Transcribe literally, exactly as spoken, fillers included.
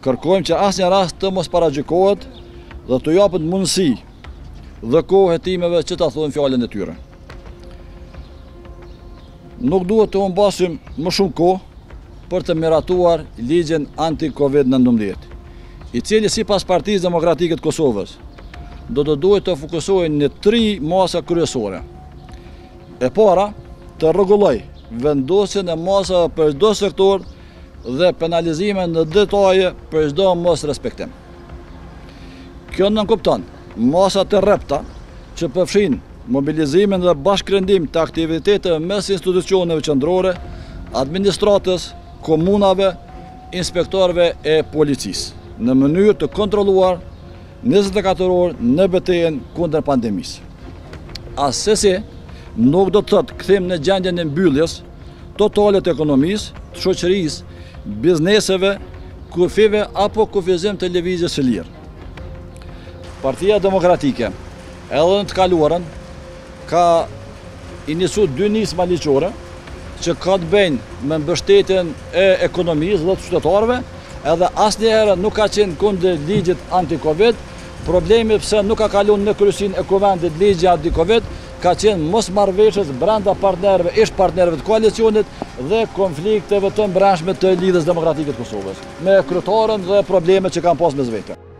Kërkojmë që asnjë rast të mos paragjykohet dhe të japet mundësi dhe kohë hetimeve që ta thonë fjalën e tyre. Nuk duhet të humbasim më shumë kohë për të miratuar ligjin anti-Covid nëntëmbëdhjetë, i cili sipas Partisë Demokratike të Kosovës do të duhet të fokusohej në tri masa kryesore. E para, të rregulloj vendosjen e masave për çdo sektor dhe penalizime në detaje për çdo mos respektim. Kjo nënkupton masa të rrepta që përfshin mobilizimin dhe bashkërendim të aktiviteteve mes institucioneve qendrore, administratës, komunave, inspektorëve e policisë, në mënyrë të kontrolluar njëzet e katër orë në betejën kundër pandemisë. Asesi nuk do të thotë kthim në gjendjen e mbylljes totale të ekonomisë, të shoqërisë, bizneseve, kufive apo kufizim të lëvizjes së lirë. Partia Demokratike, edhe në të kaluarën, ka inisu dy nisma ligjore që ka të bëjnë me mbështetjen e ekonomisë dhe të qytetarëve, edhe asnjëherë nuk ka qenë kundër ligjit anti-Covid. Problemi pse nuk ka kaluar në kryesinë e kuvendit ligji anti-Covid ka qenë mosmarrëveshjes brenda partnerëve, ish partnerëve të koalicionit dhe konflikteve të mbrëmshme të Lidhjes Demokratike të Kosovës, me kryetarën dhe problemet që kanë pas mes vete.